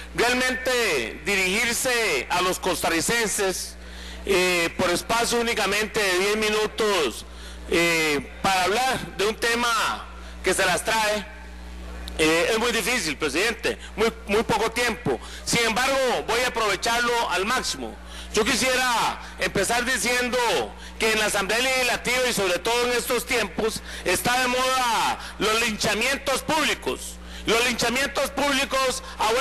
realmente dirigirse a los costarricenses por espacio únicamente de 10 minutos para hablar de un tema que se las trae. Es muy difícil, presidente, muy poco tiempo. Sin embargo, voy a aprovecharlo al máximo. Yo quisiera empezar diciendo que en la Asamblea Legislativa y sobre todo en estos tiempos está de moda los linchamientos públicos. Los linchamientos públicos a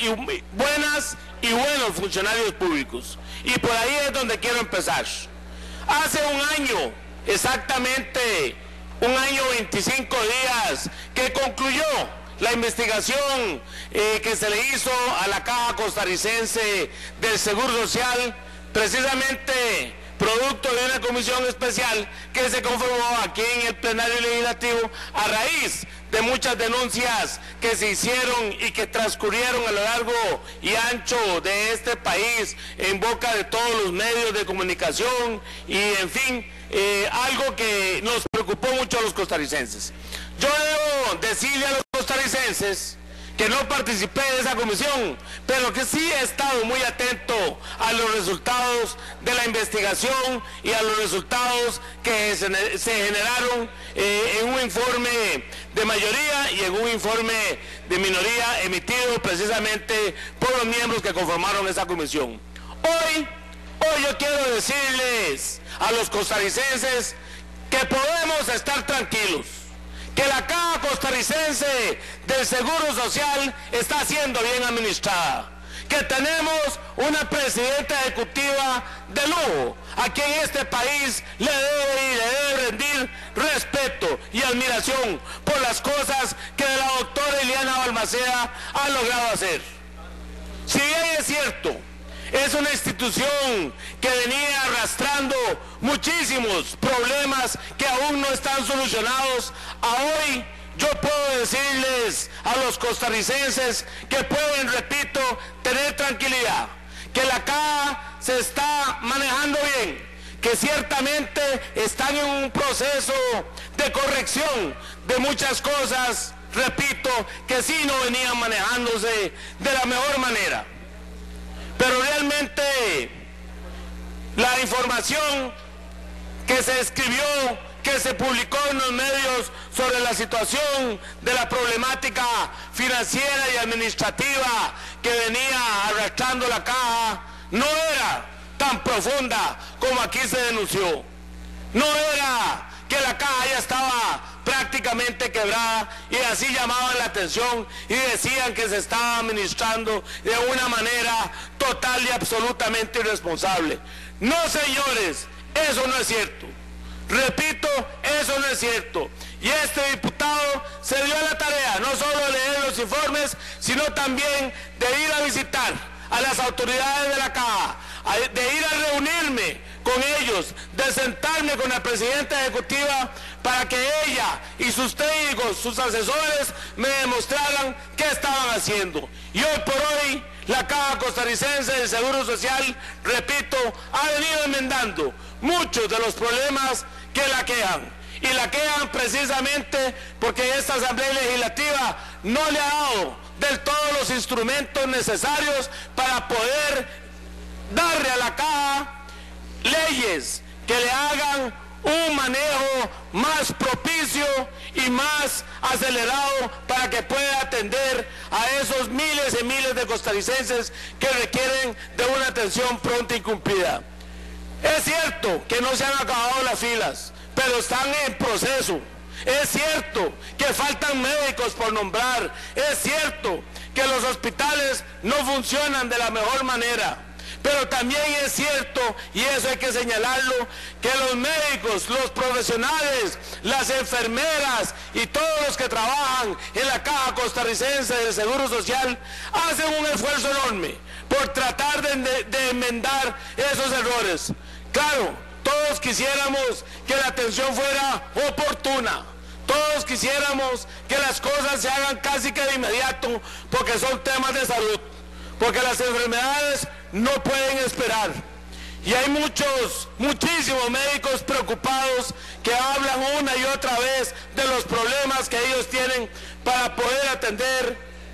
buenas y buenos funcionarios públicos. Y por ahí es donde quiero empezar. Hace un año, exactamente un año 25 días, que concluyó la investigación que se le hizo a la Caja Costarricense del Seguro Social, precisamente producto de una comisión especial que se conformó aquí en el plenario legislativo a raíz de muchas denuncias que se hicieron y que transcurrieron a lo largo y ancho de este país en boca de todos los medios de comunicación y en fin, algo que nos preocupó mucho a los costarricenses. Yo debo decirle a los costarricenses que no participé de esa comisión, pero que sí he estado muy atento a los resultados de la investigación y a los resultados que se generaron en un informe de mayoría y en un informe de minoría emitido precisamente por los miembros que conformaron esa comisión. Hoy yo quiero decirles a los costarricenses que podemos estar tranquilos, que la Caja Costarricense del Seguro Social está siendo bien administrada, que tenemos una presidenta ejecutiva de lujo, a quien este país le debe rendir respeto y admiración por las cosas que la doctora Ileana Balmaceda ha logrado hacer. Si bien es cierto, es una institución que venía arrastrando muchísimos problemas que aún no están solucionados. A hoy yo puedo decirles a los costarricenses que pueden, repito, tener tranquilidad, que la Caja se está manejando bien, que ciertamente están en un proceso de corrección de muchas cosas, repito, que sí no venían manejándose de la mejor manera. Pero realmente la información que se escribió, que se publicó en los medios sobre la situación de la problemática financiera y administrativa que venía arrastrando la Caja, no era tan profunda como aquí se denunció. No era que la Caja ya estaba prácticamente quebrada y así llamaban la atención y decían que se estaba administrando de una manera total y absolutamente irresponsable. No, señores, eso no es cierto. Repito, eso no es cierto. Y este diputado se dio a la tarea no solo de leer los informes, sino también de ir a visitar a las autoridades de la Caja, de ir a reunirme con ellos, de sentarme con la presidenta ejecutiva para que ella y sus técnicos, sus asesores, me demostraran qué estaban haciendo. Y hoy por hoy, la Caja Costarricense del Seguro Social, repito, ha venido enmendando muchos de los problemas que la quejan. Y la quejan precisamente porque esta Asamblea Legislativa no le ha dado del todo los instrumentos necesarios para poder darle a la Caja leyes que le hagan un manejo más propicio y más acelerado para que pueda atender a esos miles y miles de costarricenses que requieren de una atención pronta y cumplida. Es cierto que no se han acabado las filas, pero están en proceso. Es cierto que faltan médicos por nombrar. Es cierto que los hospitales no funcionan de la mejor manera. Pero también es cierto, y eso hay que señalarlo, que los médicos, los profesionales, las enfermeras y todos los que trabajan en la Caja Costarricense del Seguro Social hacen un esfuerzo enorme por tratar de enmendar esos errores. Claro, todos quisiéramos que la atención fuera oportuna. Todos quisiéramos que las cosas se hagan casi que de inmediato porque son temas de salud, porque las enfermedades no pueden esperar. Y hay muchísimos médicos preocupados que hablan una y otra vez de los problemas que ellos tienen para poder atender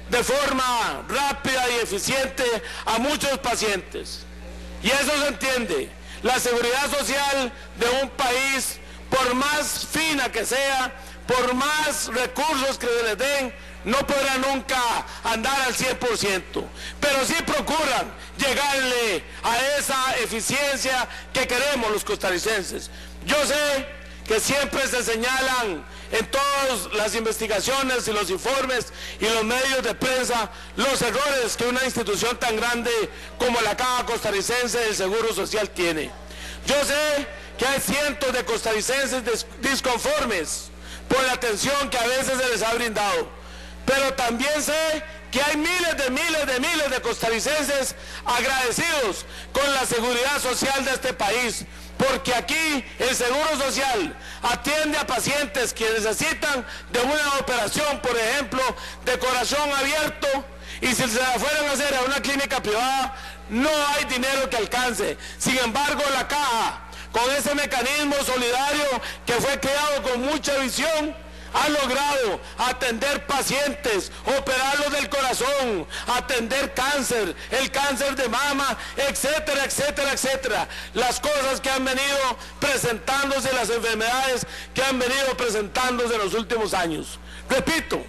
de forma rápida y eficiente a muchos pacientes. Y eso se entiende. La seguridad social de un país, por más fina que sea, por más recursos que se les den, no podrá nunca andar al 100%, pero sí procuran llegarle a esa eficiencia que queremos los costarricenses. Yo sé que siempre se señalan en todas las investigaciones y los informes y los medios de prensa los errores que una institución tan grande como la Caja Costarricense del Seguro Social tiene. Yo sé que hay cientos de costarricenses disconformes por la atención que a veces se les ha brindado, pero también sé que hay miles de costarricenses agradecidos con la seguridad social de este país, porque aquí el Seguro Social atiende a pacientes que necesitan de una operación, por ejemplo, de corazón abierto, y si se la fueran a hacer a una clínica privada, no hay dinero que alcance. Sin embargo, la Caja, con ese mecanismo solidario que fue creado con mucha visión, ha logrado atender pacientes, operarlos del corazón, atender cáncer, el cáncer de mama, etcétera, etcétera, etcétera. Las cosas que han venido presentándose, las enfermedades que han venido presentándose en los últimos años. Repito,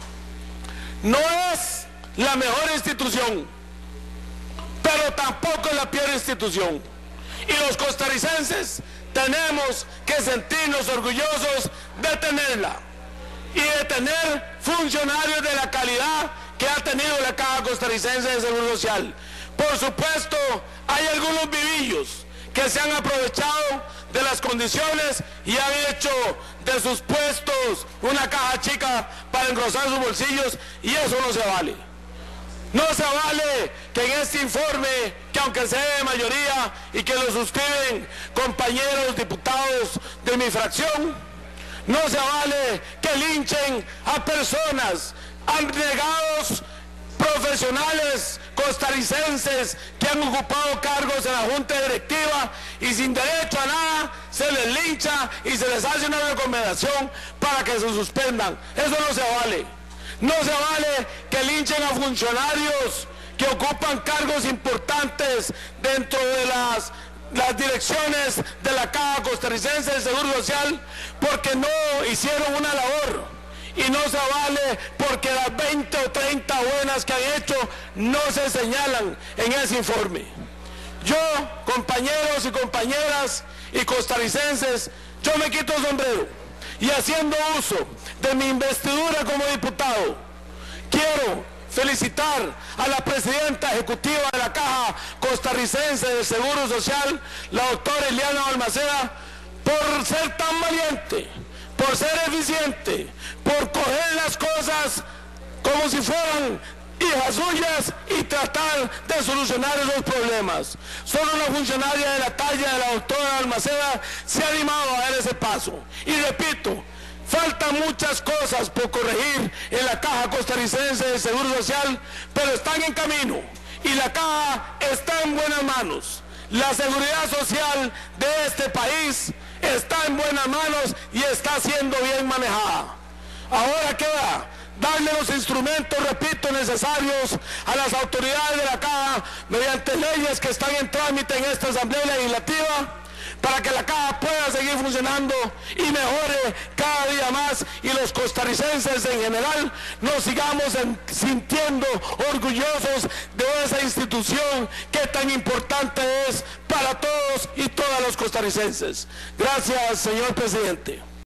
no es la mejor institución, pero tampoco es la peor institución. Y los costarricenses tenemos que sentirnos orgullosos de tenerla y de tener funcionarios de la calidad que ha tenido la Caja Costarricense de Seguro Social. Por supuesto, hay algunos vivillos que se han aprovechado de las condiciones y han hecho de sus puestos una caja chica para engrosar sus bolsillos, y eso no se vale. No se vale que en este informe, que aunque sea de mayoría y que lo suscriben compañeros diputados de mi fracción, no se vale que linchen a personas, abnegados profesionales costarricenses que han ocupado cargos en la Junta Directiva y sin derecho a nada se les lincha y se les hace una recomendación para que se suspendan. Eso no se vale. No se vale que linchen a funcionarios que ocupan cargos importantes dentro de las direcciones de la Caja Costarricense de Seguro Social porque no hicieron una labor, y no se vale porque las 20 o 30 buenas que han hecho no se señalan en ese informe. Yo, compañeros y compañeras y costarricenses, yo me quito el sombrero y, haciendo uso de mi investidura como diputado, quiero felicitar a la presidenta ejecutiva de la Caja Costarricense del Seguro Social, la doctora Eliana Balmaceda, por ser tan valiente, por ser eficiente, por coger las cosas como si fueran hijas suyas y tratar de solucionar esos problemas. Solo una funcionaria de la talla de la doctora Balmaceda se ha animado a dar ese paso. Y repito, faltan muchas cosas por corregir en la Caja Costarricense de Seguro Social, pero están en camino y la Caja está en buenas manos. La seguridad social de este país está en buenas manos y está siendo bien manejada. Ahora queda darle los instrumentos, repito, necesarios a las autoridades de la Caja mediante leyes que están en trámite en esta Asamblea Legislativa, para que la Caja pueda seguir funcionando y mejore cada día más, y los costarricenses en general nos sigamos sintiendo orgullosos de esa institución que tan importante es para todos y todas los costarricenses. Gracias, señor presidente.